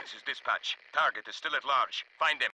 This is dispatch. Target is still at large. Find them.